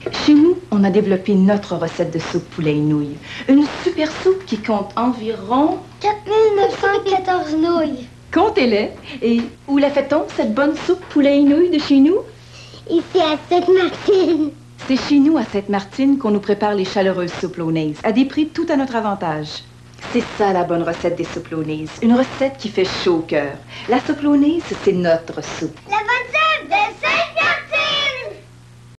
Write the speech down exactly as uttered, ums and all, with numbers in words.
Chez nous, on a développé notre recette de soupe poulet et nouilles. Une super soupe qui compte environ... quatre mille neuf cent quatorze nouilles. Comptez-les. Et où la fait-on, cette bonne soupe poulet et nouilles de chez nous? Ici à Sainte-Martine. C'est chez nous, à Sainte-Martine, qu'on nous prépare les chaleureuses soupes launaise, à des prix tout à notre avantage. C'est ça, la bonne recette des soupes launaise. Une recette qui fait chaud au cœur. La soupe launaise, c'est notre soupe.